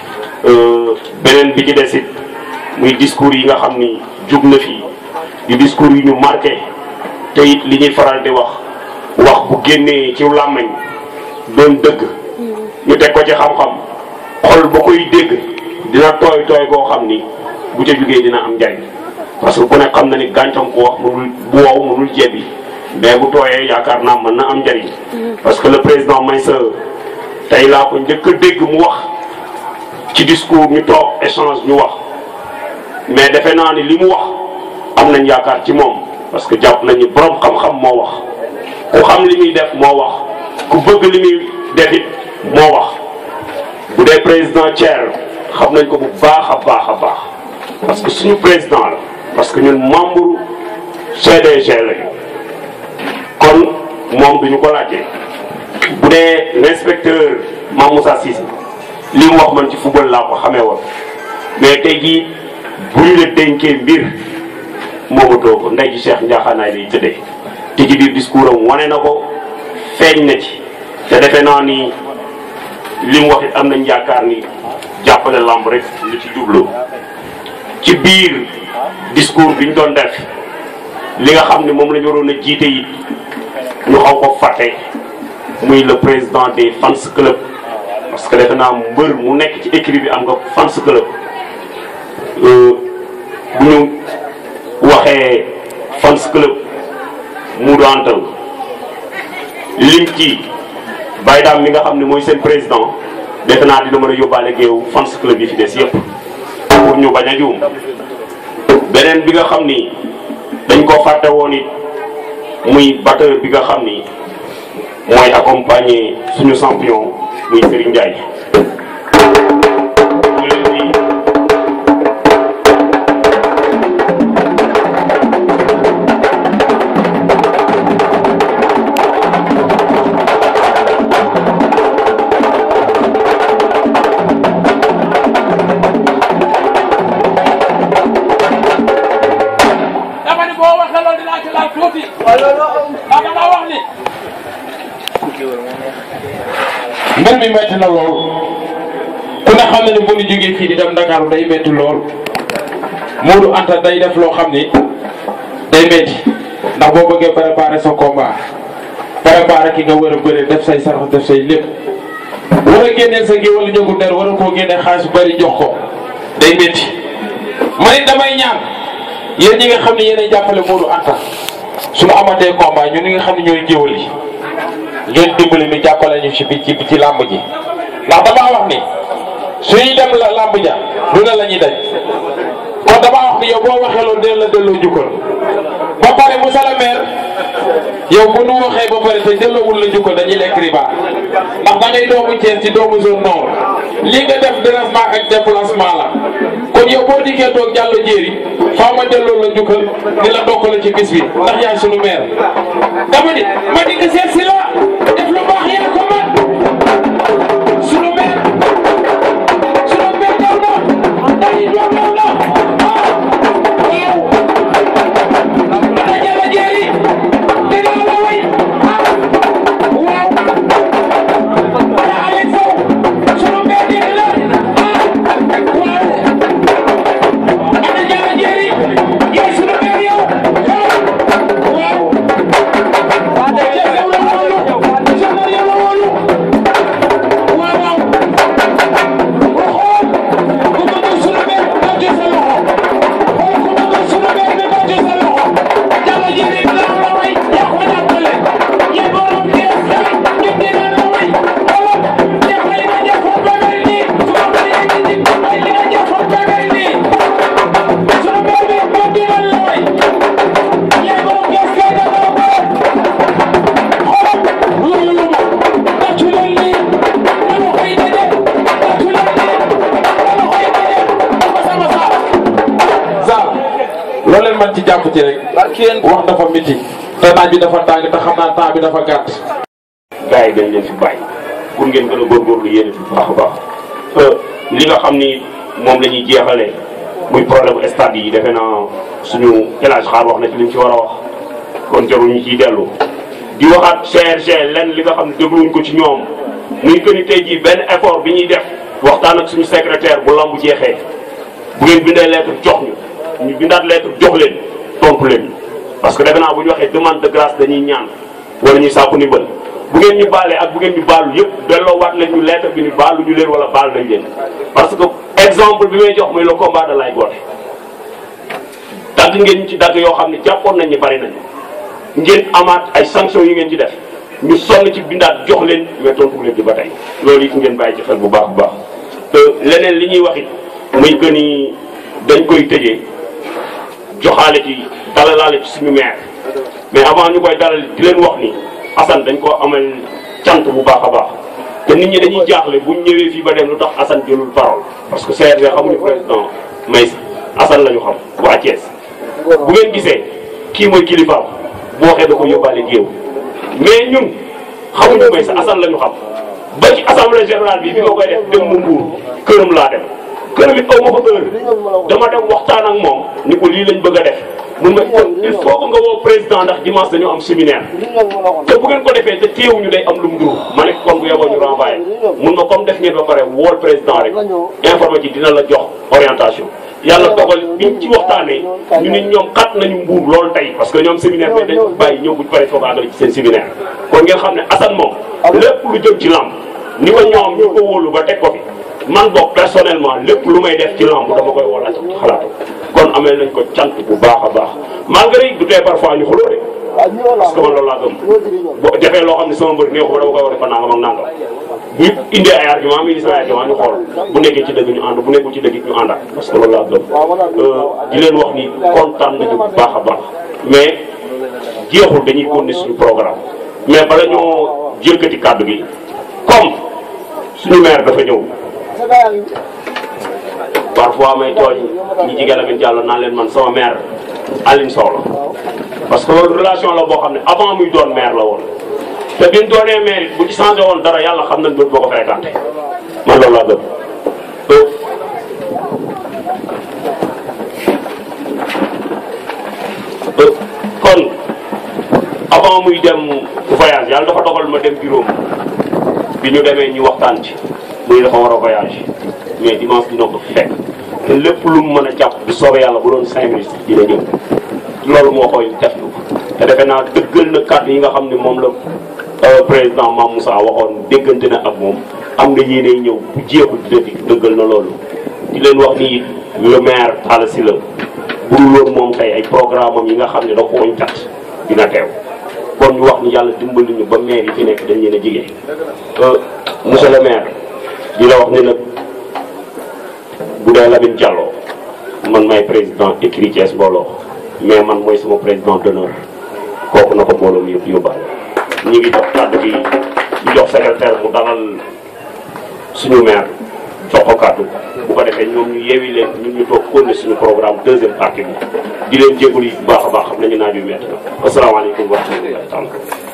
beneen bi ci des it muy discours yi nga xam ni jug na fii di discours yi ñu marqué te it li ñuy faral di wax bu génnee ci làmmañ doon dëgg ñu teg ko ci xam-xam xol ba koy dégg dina tooy koo xam ni bu ca jugee dina am njariñ parce que ku ne xam na ni gàncax ko wax mënul bu wow mënul jebbi mais bu tooyee yaakaar naa mën na am njariñ parce que le président Maïssa tey laa ko njëkk a dégg mu wax ci discours ñu toog échange ñu wax mais defe naa ni li mu wax am nañ yaakaar ci moom parce que jàpp nañu borom xam-xam moo wax ku xam li muy def moo wax ku bëgg li muy def it moo wax bu dee président Thier xam nañ ko bu baax a baax parce que suñu président la parce que ñun membre CDG lañu kon moom duñu ko laajte bu dee l'inspecteur Mame Moussa Cissé li mu wax man ci football laa ko xamee woon mais tey jii bu ñu la dénkee mbir moomatoo ko ndey ji Cheikh Ndiakhanaay lay tëddee te ci biir discours am wane na ko feeñ na ci te defe naa ni li mu wax it am nañ yaakaar ni jàppale lamb rek lu ci jublu ci biir discours bi ñu doon def li nga xam ne moom la ñu waroon a jiite it ñu xaw ko fàtte muy le président des fans club parce que defe naa mbër mu nekk ci écrit bi am nga fans club bu ñu waxee fans club mu doantal lim ci Baye Dame mi nga xam ne mooy seen président defe naa dina mën a yóbbaale géew fans club yi fi des yëpp pour ñu bañ a juum beneen bi nga xam ni dañ ko fàtte woon it muy batteur bi nga xam ni mooy accompagner suñu champion muy Serigne Ndiaye. mbir mi metti na lool ku ne xam ne ne bu ñu jógee fii di dem Ndakaaru day metti lool Modou Anta day def loo xam ni day metti ndax boo bëggee préparer sa combat préparer ki nga war a bëre def say sarax def say lépp war a génneel sa géwal njëgu der war a koo génne xaalis bari jox ko day metti man it damay ñaan yéen ñi nga xam ne yéenay jàppale Modou Anta suñu amatee combat ñun ñi nga xam ne ñooy géwal yi ngeen dimbali mi jàppale ñu ci làmb ji ndax damaa wax ni suñuy dem la làmb ja lu ne la ñuy daj kon damaa wax ni yow boo waxee loolu dina la delloo jukkal ba pare monsieur le maire yow bu nu waxee ba pare te delloowul la jukkal dañuy lekk riba ndax da ngay doomu Thiès ci doomu zone nord li nga def dérangement ak déplacement la kon yow boo dikkee toog jàll jéeri faaw ma delloo la jukkal ni la dokkale ci bis bi ndax yaay sunu maire dama ni ma dikk seet si la def lu baax yaa ko man sunu maire ñëw na dañuy doon ñëw na waaw ana jàll jéeri dinaa la way waaw ana Aliou Sow sunu maire dégg la waaw ana jàll jéeri yaay sunu maire yow waaw loolu leen man ci jàpp ci rek wax dafa métti te naaj bi dafa tàng te xam naa temps bi dafa gàtt. gars yi dañ leen fi bàyyi pour ngeen gën a góorgóorlu yéen fi baax a baax li nga xam ni moom la ñuy jeexalee muy problème stade yi defe naa suñu élage xaar wax na ci li mu ci war a wax kon jarul ñu ciy dellu di waxaat CRG lenn li nga xam ne dégluwuñ ko ci ñoom muy que ni tey jii benn effort bi ñuy def waxtaan ak suñu secrétaire bu lamb jeexee bu ngeen bindee lettre jox ñu bindaat lettre jox leen tontu leen parce que defe naa bu ñu waxee demande de grâce dañuy ñaan wala ñuy sàkku ndimbal bu ngeen ñu baalee ak bu ngeen ñu baalu yëpp delloo waat leen ñu lettre bi ñu baalu ñu leen wala baal nañ leen parce que exemple bi may jox mooy le combat de Laye Gothé dagg ngeen ñu ci dagg yoo xam ne jàppoon nañ ni bari nañu ngeen amaat ay sanctions yi ngeen ci def ñu sonn ci bindaat jox leen mais tontu leen di ba tey loolu it ngeen bàyyi ci xel bu baax bu baax te leneen li ñuy wax it muy que ni dañ koy tëjee joxaale ci dalalaale ci suñu maire mais avant ñu koy dalal di leen wax ni Assane dañ ko amal cant bu baax a baax te nit ñi dañuy jaaxle buñ ñëwee fii ba dem lu tax Assane jëlul parole parce que CRG xamuñu président Maysa Assane la ñu xam waa Thiès bu ngeen gisee kii mooy kilifaam boo waxee da ko yóbbaale géew mais ñun xamuñu Maysa Assane la ñu xam ba ci assemblée générale bi ma koy def dem mu Mbuur këram laa dem këram it aw ma ko heure dama dem waxtaan ak moom ni ko lii lañ bëgg a def mun ma il faut que nga woo président ndax dimanche dañoo am séminaire te bu ngeen ko defee te teewuñu day am lu mu duru ma ne kon bu yeboo ñu renvoyé mun ma comme def ngeen ba pare wool président rek informé ci dina la jox orientation yàlla dogal biñ ci waxtaanee ñu nit ñoom xat nañu Mbuur loolu tey parce que ñoom séminaire bi dañ ko bàyyi ñëw buñ pare foog a àggale ci seen séminaire kon ngeen xam ne Assane moom lépp lu jëm ci lamb ni ko ñoom ñu ko wóolu ba teg ko fi man boog personnellement lépp lu may def ci lamb dama koy wala xalaatu kon amee nañ ko cant bu baax a baax malgré du tee parfois ñu xuloo de parce que man loolu laa gëm boo defee loo xam ne sama mbër neexu ba dama koy war defa nangam ak nangam bu indee ay argument mi indi sama argument ñu xool bu nekkee ci dëgg ñu ànd bu nekkul ci dëgg ñu àndaat parce que loolu laa gëm di leen wax ni kontaan nañu bu baax a baax mais jeexul dañuy continuer suñu programme mais bala ñoo jëkkati kàddu gi comme suñu maire dafa ñëw parfois may tooñ ñi jigéen Lamine Diallo naan leen man sama maire Aline Sow la parce que loolu relation la boo xam ne avant muy doon maire la woon te biñ doonee maire it bu ci changé woon dara yàlla xam nañ bët boo ko fréquenté man loolu laa gëm kon avant muy dem voyage yàlla dafa dogal ma dem bureau bi ñu demee ñu waxtaan ci muy dafa war a voyage mais dimanche dina ko fekk te lépp lu mu mën a jàpp bu soobee yàlla bu doon 5 minutes dina ñëw loolu moo koy def te defe naa dëggal na kàddu yi nga xam ne moom la président Mame Moussa waxoon déggante na ak moom am nga yéene ñëw bu jeexul dëggal na loolu di leen wax ni le maire Talla Sylla bu dul woon moom tey ay programme am yi nga xam ne da ko woñ kat dina teew kon ñu wax ni yàlla dimbali ñu ba maire yi fi nekk dañ leen a jigéen monsieur le maire di la wax ni nag bu dee Lamine Diallo man may président écrit Thiès mbooloo mais man mooy sama président d'honneur kooku na ko mbooloo mi yëpp yóbbaale ñu ngi jox kàddu gi ñu jox secrétaire mu dalal suñu maire jox ko kàddu bu ko defee ñoom ñu yeewi leen ñun ñu toog continuer suñu programme deuxième partie bi di leen jégalu bu baax a baax xam nañu naaj yu métti na asalaamaaleykum wa rahmatullahi taala.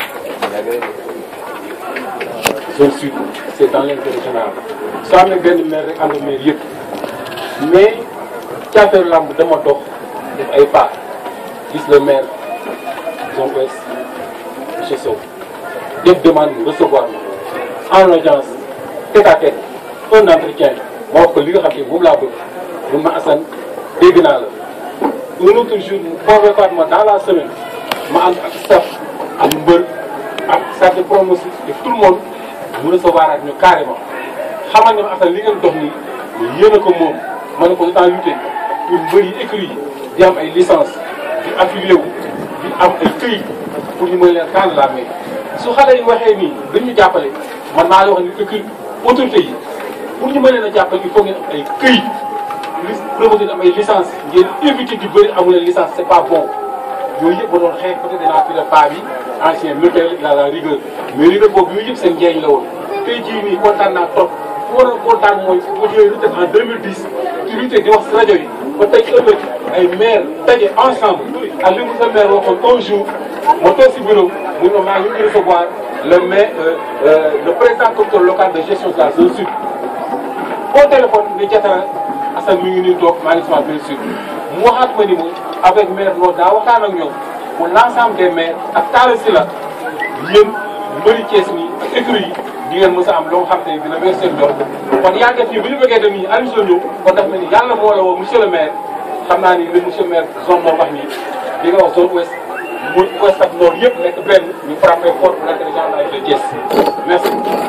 zone sud c' est dans l' intérêt général soo amee benn maire rek ànd maire yëpp mais ci affaire làmb dama dox def ay pas gis le maire zone ouest monsieur Sow def demande mu recevoir ma en audience tête à tête un entretien ma wax ko li nga xam ne moom laa bëgg mun ma Assane dégg naa la un autre jour mu convoqué ma dans la semaine ma ànd ak staff ak mbër ak salle de promotion et tout le monde mu recevoir ak ñu carrément xamal ne ma Assane li ngeen dox nii yéen a ko moom ma ne ko autant lutter pour mbër yi écurie yi di am ay licence di affilié wu di am ay këyit pour ñu mën leen tànn la mais su xale yi waxee nii dañ ñu jàppale man maa ngi wax ni écurie autorité yi pour ñu mën leen a jàppale il faut ngeen am ay këyit promoteur am ay licence ngeen éviter di bëri amu leen licence c'est pas bon yooyu yëpp ma doon xeex peut-être dinaa fi pas bi ancien militaire il a la rigueur mais rigueur boobu yooyu yëpp seen njëriñ la woon tey jii nii kontaan naa trop fu waroon kontaan mooy bu ñëwee lu def en 2010 ci lutte di wax si rajo yi ba tey ëllëg ay maire daje ensemble ak li mu sa maire waxoon un jour ma toog si bureau mu ne maa ngi recevoir le maire le président comité local de gestion de la zone sud au téléphone ni jatara Assane mi ngi nii toog maa ngi sama zone sud mu waxaat ma ni mu avec maire loolu daa waxtaan ak ñoom pour l' ensemble des maires ak Talla Sylla yéen mbëri Thiès nii ak écurie yi di ngeen mës a am loo xam te dina wees seen jor kon yàggat fii bu ñu bëggee dem nii Aliou Sow ñëw kon daf mel ni yàlla moo la woo monsieur le maire xam naa ni li monsieur le maire zone nord wax nii di nga wax zone ouest mu ouest ak nord yëpp nekk benn ñu frappé fort pour l'intérêt général de Thiès merci.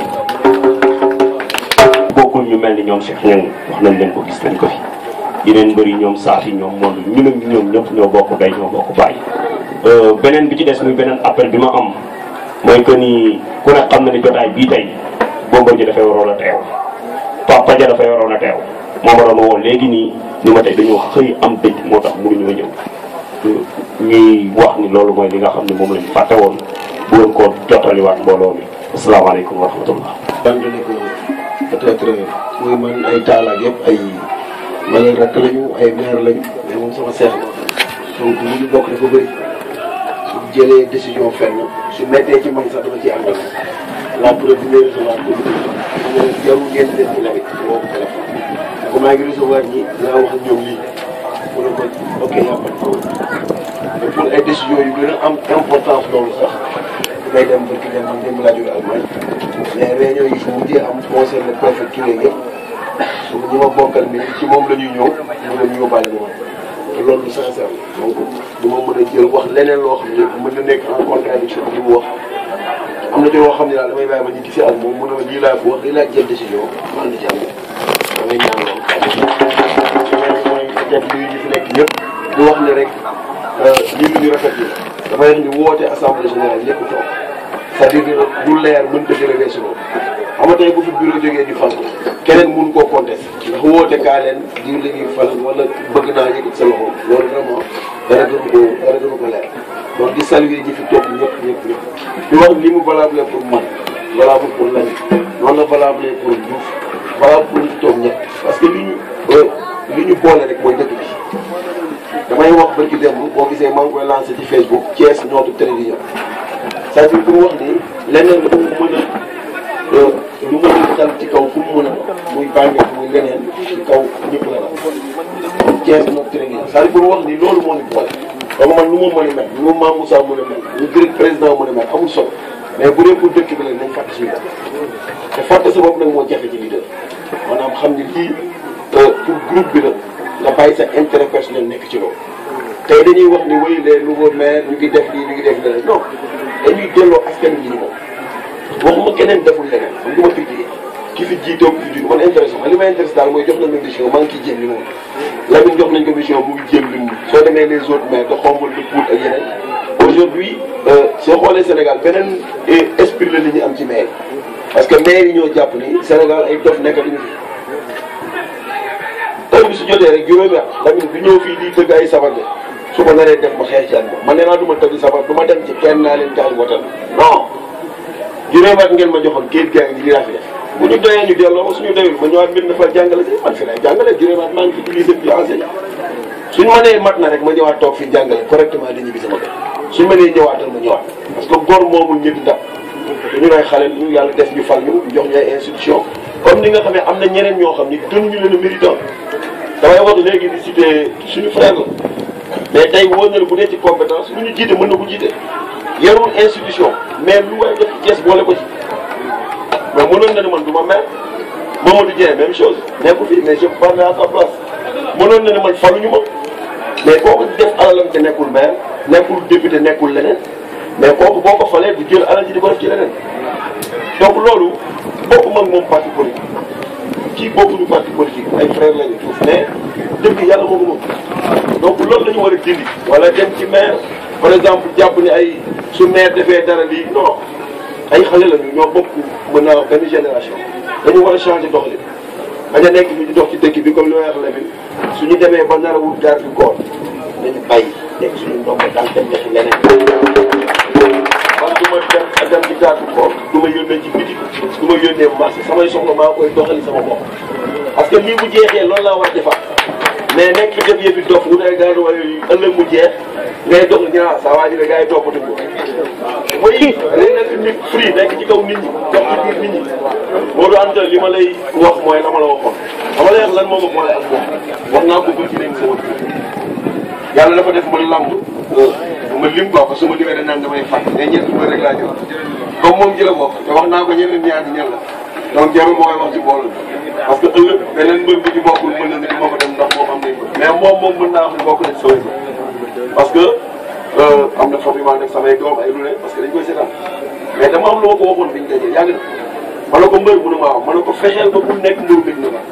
bokkul ñu mel ni ñoom Cheikh Niang wax nañ leen ko gis nañ ko fi yeneen mbëri ñoom Safi ñoom moom ñun ak ñoom ñëpp ñoo bokk day ñoo bokk bàyyi. beneen bi ci des muy beneen appel bi ma am mooy que ni ku ne xam na ni jotaay bii tey Bombardier dafay waroon a teew Papa Dia dafay waroon a teew moo waroon a woon léegi nii ni ma tey dañoo xëy am dëj moo tax mënuñoo ñëw ñuy wax ni loolu mooy li nga xam ne moom lañu fàtte woon bu woon koo jottaliwaat mbooloo mi asalaamaaleykum wa rahmatullah. peut-être muy man ay taalaak yëpp ay man rek lañu ay maire lañu mais moom sama seex la donc li ñu bokk dafa bëri su jëlee décision fenn su mettee ci man sax dama ciy am la preuve bi ngay recevoir ko jarul ngeen def ci nawet woo ko téléphone ko maa ngi recevoir ñi dinaa wax ak ñoom lii mu ne ko ok y a pas de problème mais pour ay décision yu gën a am importance loolu sax ngay dem ba ki dem man dem laa jóge Allemagne mais réunion yi fu mujjee am conseil de préfecture yëpp su ñi ma bokkal ni ci moom la ñuy ñëw mu dem yóbbaale ma te loolu sincère donc du ma mën a jël wax leneen loo xam ne mën na nekk en contradiction li mu wax am na ci yoo xam ne daal damay bàyyi ma ñu gisee ak moom mu ne ma lii laa ko wax lii laa jël décision ma ànd ci am damay ñaan loolu mooy peut-être luy ñi fi nekk ñëpp di wax ne rek lii lu ñu rafet yi dafay wax ni woote assemblée générale ñëpp toog c'est-à-dire que lu leer mën ta jëlee weesu loolu xam nga tey bu fi bureau jógee di fal keneen mun koo contesté ndax woote kaa leen diw la ñuy fal wala bëgg naa yëkkati sa loxo loolu vraiment dara gënu ko leer donc di saluer ñi fi toog ñëpp di wax li mu valable pour man valable pour Lamine noonu la valable pour Diouf valable pour ñi fi toog ñëpp parce que li ñu boole rek mooy dëkk bi damay wax barki démb boo gisee maa ngi koy lancé ci Facebook Thiès notre télévision c'est-à-dire pour wax ni leneen lu mën a dal ci kaw fu mu mën a muy bànneex muy leneen ci kaw ñëpp la la Thiès notre télévision c'est-à-dire pour wax ni loolu moo ñu boole donc man lu ma mën a mel lu ma Mame Moussa mën a mel lu direct président mën a mel amul solo mais bu dee pour dëkk bi la nañ fàtte suñu bopp te fàtte sa bopp nag moo jafe ci leader maanaam xam ni lii pour groupe bi la nga bàyyi sa intérêt personnel nekk ci loolu tey dañuy wax ni wéy les nouveaux maires ñu ngi def lii ñu ngi def leneen non dañuy delloo askan bi ñu moom waxuma keneen deful leneen man du ma critiqué ki fi jiitoo ki fi jiitu man intéressé man li ma intéressé daal mooy jox nañ ma mission maa ngi ciy jéem li moom Lamine jox nañ ko mission mu ngi jéem li mu soo demee les autres maires de Xombol de Pout ak yeneen aujourd'hui soo xoolee Sénégal beneen esprit la nit ñi am ci maire parce que maire yi ñoo jàpp ni Sénégal ay dof nekk duñu fi heure bi su jotee rek juróomi at Lamine du ñëw fii di tëgg ay sabar de su ko naree def ma xeex ci at moom man nee naa du ma tëgg sabar du ma dem ci kenn naa leen kaay wotal non juróomi at ngeen ma joxoon kayit gaa ngi lii laa fi def bu ñu doyee ñu delloo ma suñu doyul ma ñëwaat mbir na fa jàngale si man fi lay jàngale juróomi at maa ngi fi utilisé di enseigné suñu ma nee mat na rek ma ñëwaat toog fi jàngale correctement di ñibbi sama kër suñu ma nee ñëwaatal ma ñëwaat parce que góor moomul ñetti ndam dañu nay xale ñu yàlla def ñu fal ñu jox ñu ay institution comme ni nga xam ne am na ñeneen ñoo xam ni gënuñu leen a méritant damay wax léegi di cité suñu frère la mais tey wóor na la bu dee ci compétence lu ñu jiite mën na ko jiite yarul institution mais lu war a def Thiès boole ko ci mais mënoon na ne man du ma maire Mamadou Dieng même chose nekku fii mais je parle à sa place mënoon na ne man faluñu ma mais kooku def alalam te nekkul maire nekkul député nekkul leneen mais kooku boo ko falee du jël alal ji di ko def ci leneen donc loolu bokku mag moom parti politique kii bokkuñu parti politique ay frère lañu tuuf mais dëgg yàlla moo ko moom donc loolu la ñu war a dindi wala dem ci maire par exemple jàpp ni ay su maire defee dara lii non ay xale lañu ñoo bokk mën naa wax benn génération dañu war a changer doxalin bañ a nekk ñu di dox ci dëkk bi comme li may wax Lamine suñu demee ba nar a wut garde du corps nañu bàyyi nekk suñu ndomba daan dem defi leneen man du ma dem ci garde du corps du ma yónnee ci biti du ma yónnee marché samay soxla maa koy doxali sama bopp parce que lii bu jeexee loolu laa war a defaat mais nekk fi def yëfi dof wut ay garde wala ëllëg mu jeex ngay dox ñaar saa waa ji ne gars yi toppatu ko mooy day nekk nit free nekk ci kaw nit ñi dox ci biir nit ñi boo du ànd li ma lay wax mooy la ma la waxoon dama lay wax lan moo ma boole ak moom wax naa ko ba ci leen sama yàlla dafa def ma lamb ma lim quoi parce que ma limee dañ naan damay fàtt mais ñeent mbër rek laa jël comme moom ci la bokk te wax naa ko ñeneen ñaar ñan la donc jarul moo koy wax ci boolu parce que ëllëg beneen mbër bi ci bokkul mën na ni moo ko dem ndax moom am nañ mbër mais moom mën naa wax ni bokk nañ samay mbër parce que am na foofu maa nekk samay doom ay lu ne parce que dañ koy seetaan mais dama am lu ma ko waxoon biñu dajee yàgg na ma ne ko mbër mënu maa wax ma ne ko fexeel ba bu nekk mbëru dëgg na ma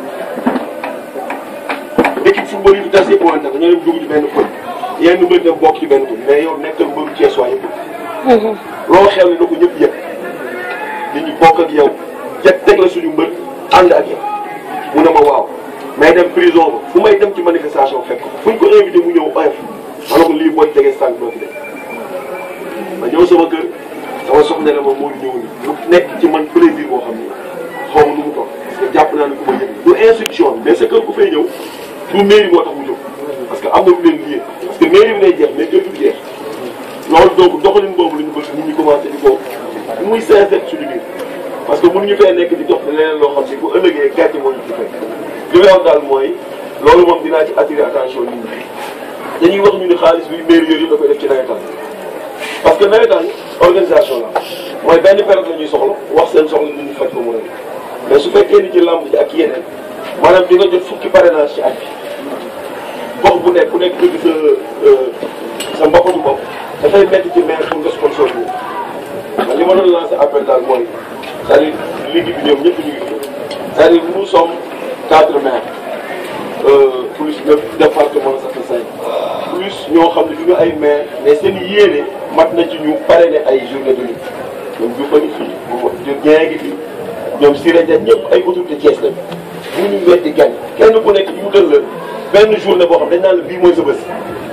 équipe football yi fi tas yëpp wante dañoo dem dugg ci benn pël yenn mbër dem bokk ci benn pël mais yow nekkal mbëru Thiès waa yëpp loo xew ne na ko ñëpp yëpp nit ñi bokk ak yow teg la suñu mbër ànd ak yow mu ne ma waaw may dem prison ba fu may dem ci manifestation fekk fu ñu ko invité mu ñëw oyof ma ne ko lii booy jege sànq doo fi def ma ñëw sama kër sama soxna la ma moo ñëw ni mu nekk ci man plaisir boo xam ni xaw ma nu mu toog parce que jàpp naa ne ku ma yëg du institution bi mais sa kër ku fay ñëw du mairie moo tax mu jóg parce que am na lu leen lié parce que mairie bi lay jeex mais kër du jeex loolu donc doxalin boobu la ñu bëgg nit ñi commencé di ko muy sincère suñu biir parce que mënuñu fee nekk di dox leneen loo xam si bu ëllëgee gàcce moo ñu ci fekk li may wax daal mooy loolu moom dinaa ci attirer attention nit ñi dañuy wax ñu ni xaalis bi mairie yooyu da koy def ci nawetaan parce que nawetaan organisation la mooy benn période la ñuy soxla wax seen soxla nit ñi faj ko mu rek mais su fekkee ni ci lamb ji ak yeneen maanaam di nga jot fukki parrainage ci at bi gox bu nekk ku nekk bëgg sa mbokkatu bopp dafay métti ci maire pour nga sponsor bi man li ma doon lancé appel daal mooy c'est-à-dire ligue bi ñoom ñëpp ñu ngi fi c'est-à-dire nous sommes 4 maires plus le département ça fait 5 plus ñoo xam ne du ñu ay maire mais seen yéene mat na ci ñu parrainer ay journée de lutte ñoom Diouf a ngi fi Dieng ngi fi ñoom Siré Dia ñëpp ay autorité Thiès lañ bu ñu weddi gañ kenn ku nekk ñu wutal la benn journée boo xam dañ naan la bii mooy sa bés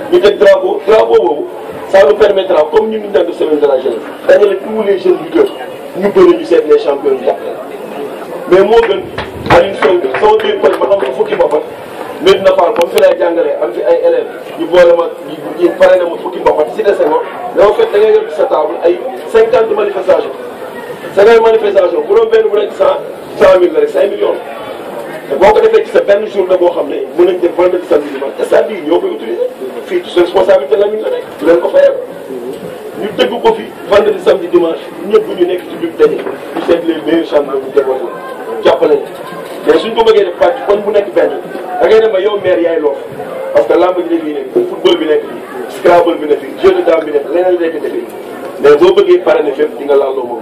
ñu teg drapeau boobu ça nous permettra comme ñu ngi def semaine de la jeunesse dajale tous les jeunes lutteurs ñu bëri ñu seet les champions ñu jàppale mais moo gën Alioune Sow sama biir koñ ma xam ko fukki mbapat Medina Fall comme fi lay jàngalee am fi ay élèves ñu boole ma ñu pare na ma fukki mbapat si dese ma dama fekk da ngay yor sa table ay 50 manifestations 50 manifestations bu doon benn bu nekk 100 000 la rek 5 millions te boo ko defee ci sa benn journée boo xam ne mën nañ def vendredi samedi dimanche stade yi ñoo koy utiliser fii ci responsabilité la ñu la nekk du leen ko fayal ñu tëgg ko fi vendredi samedi dimanche ñëpp ñu nekk ci biir daje ñu seet les meilleurs champions ñu déggoo jàppale mais suñ ko bëggee def pàcc koñ bu nekk benn da ngay dem ba yow maire yaay loof parce que lamb ji nekk nii nekk football bi nekk fii scrabble bi nekk fii jeu de dame bi nekk leneen nekk defee mais boo bëggee pare ne fépp di nga laal loo moom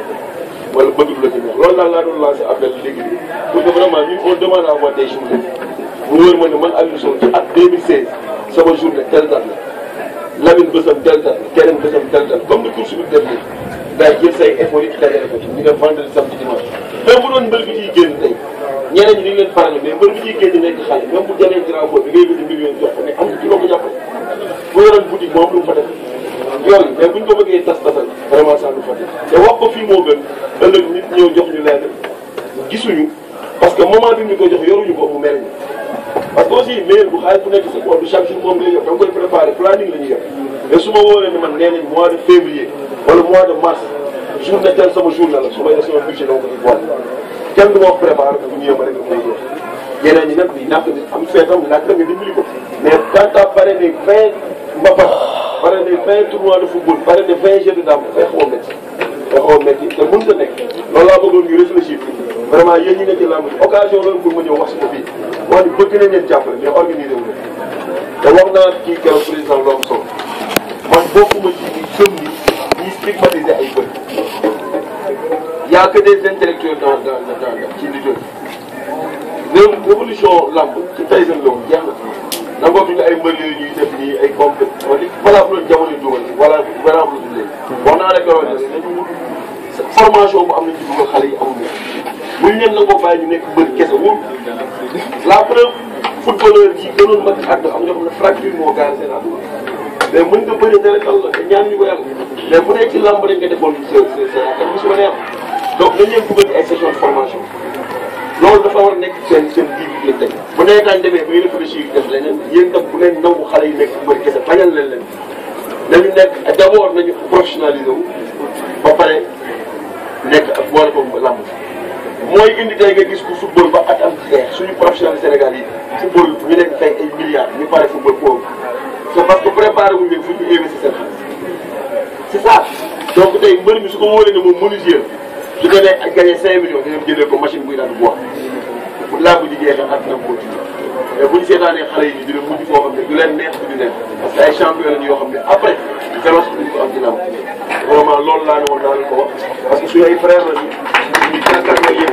wala bëgg du la ci neex loolu daal laa doon lancé appel léegi bi pour que vraiment ñun on demande à avoir des journées mu wóor ma ne man Alioune Sow ci at 2016 sama journée telle date la Lamine bësam telle date la keneen bësam telle date comme ni course bi def nii daay jël say effort yi dajale ko ci ñu def vendredi samedi dimanche même bu doon mbër bi ciy génn tey ñeneen ñi dañ leen parale mais mbër bi ciy génn nekk xale même bu jëlee drapeau bi ngay bëgg million jox ko ne am ci loo ko jàppale bu yoroon boutique moom lu mu fa def yooyu mais buñ ko bëggee tas-tasal vraiment ça nous fatigue te wax ko fii moo gën ëllëg nit ñëw jox ñu leen gisuñu parce que moment bi ñu ko jox yoruñu ko mu mel ni parce que aussi maire bu xaalis bu nekk sa bopp du chaque jour moom ngay yor da nga koy préparé planning la ñuy yor mais su ma wóoree ni man nee nañ mois de février wala mois de mars journée tel sama journée la su may def sama budget dama ko ci boole kenn du ma wax préparé bu ñëwee ma rek nga koy jox yeneen ñi nag di ñàkk ni am feetam laaj la nga dimbali ko mais quand à pare ne 20 mbapat pare ne 20 tournois de football pare ne 20 jeux de dame dafay xaw a métti dafay xaw a métti te mën nga nekk loolu laa bëggoon ñu réfléchir vraiment yéen ñi nekk ci làmb ji occasion loolu pour ma ñëw wax si ko fii wax ni bëgg nañ leen jàppale mais organisé wu leen te wax naa kii keroog président lu am solo man bokkuma ci ñi gëm ni ñi stigmatiser ay bët y a que des intellectuels dans ci liggéey révolution lamb ci Tyson loolu jeex na nangootuñu ay mbër yooyu ñuy def nii ay compé voilà bu loolu jamono dugal voilà voilà bu loolu wax naa la keroog ne dañu wut formation bu am na ci dugal xale yi amul buñ leen nangoo bàyyi ñu nekk mbër kese wóor la preuve footballeur yi gënoon mag àdduna am ñoo xam ne fracture moo gaar seen àdduna mais mën nga bëri dara dal la te ñaan ñu ko yàlla mais bu dee ci lamb rek nga defoon sa affaire su ma neex donc dañ leen dugal ci ay session de formation loolu dafa war a nekk seen biir bi teg bu neekaan demee ba ñu réfléchir def leneen yéen tam bu leen nangu xale yi nekk mbër kese bañal leen nañu nekk d'abord nañu professionnaliser wu ba pare nekk ak boole ko lamb mooy indi tey nga gis ku football ba at am jeex suñu professionnel Sénégal yi football ñu nekk fay ay milliards ñu pare football boobu c'est parce que préparé wuñ leen fu ñu investir seen xaalis c'est ça donc tey mbër mi su ko wóoree ne moom menuisier su ko nee ak gagné 5 millions dinañ jëndee ko machine buy daal bois bu laa bu di jeexee at na ko mais bu ñu seetaanee xale yi dina mujj foo xam ne du leen neex du neex parce que ay champion lañ yoo xam ne après vélos duñ ko am dina am vraiment loolu laa ne woon naa leen ko wax parce que suñu ay frères la ñu jàkkaarloo yéen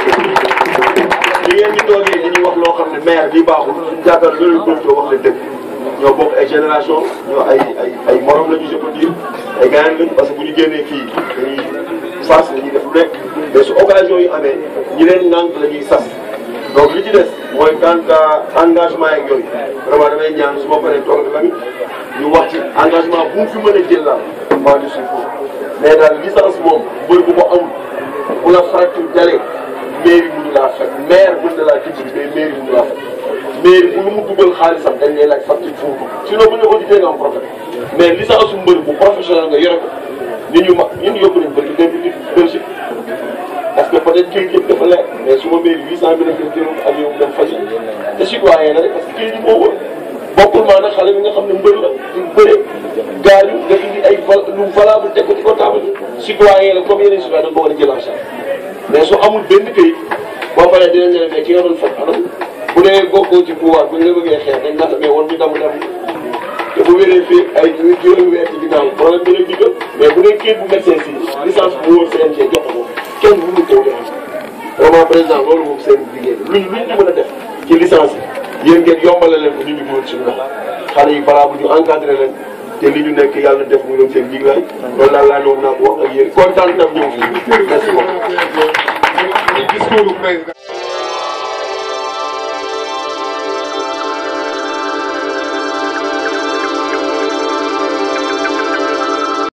li ngeen ñu toogee dañuy wax loo xam ne maire bi baaxul suñu jàkkaarloo loolu bëgg wax leen dëgg ñoo bokk ay génération ñoo ay morom la ñu je peux dire ay gaañ lañ parce que bu ñu génnee fii dañuy sas la ñuy def lu nekk mais su occasion yi amee ñi leen nànk la ñuy sas donc li ci des mooy quant à engagement yeeg yooyu vraiment damay ñaan su ma paree toog la ñu wax ci engagement bu mu fi mën a jël la maa ngi suy foofu mais daal licence moom bëri bu ko amul bu la fracture dalee mairie mënu laa fekk maire mën na laa dimbali mais mairie mënu laa fekk mairie bu lu mu dugal xaalisam dañ lay laaj facture foofu sinon bu ñu audité nga am problème mais licence su mbër bu professionnel nga yore ko nit ñu mag ñun yóbbu nañ bëri dem di Belgique parce que peut-être kayit yëpp dafa leer mais su ma mairie 800 000 nga jëloon avion dem faj te citoyen la rek parce que kayit yi moo wër bokkul maanaam xale bi nga xam ne mbër la di bëre gaañu nga indi ay lu valable teg ko ci ko taabal citoyen la comme yeneen citoyen da nga ko war a jël en charge mais su amul benn kayit boo paree dinañ ne mais ki nga doon faj anam bu dee bokkoo ci pouvoir bu ñu la bëggee xeex dañ naan mais war ñu damm te bu wéree fii ay juróomi weer ci ginnaaw problème bi lay digal mais bu dee kayit bu médecin si licence bu wóor CNG jox ko kenn mënu ko def vraiment président loolu moom seen liggéey la luñ ci mën a def ci licence yi yéen ngeen yombale leen ko ñu ngi góor suñu xale yi balaa bu ñu encadré leen te li ñu nekk yàlla def mu doon seen jiglaay loolu daal laa ne woon naa ko wax ak yéen kontaan tam ñëw fii merci beaucoup.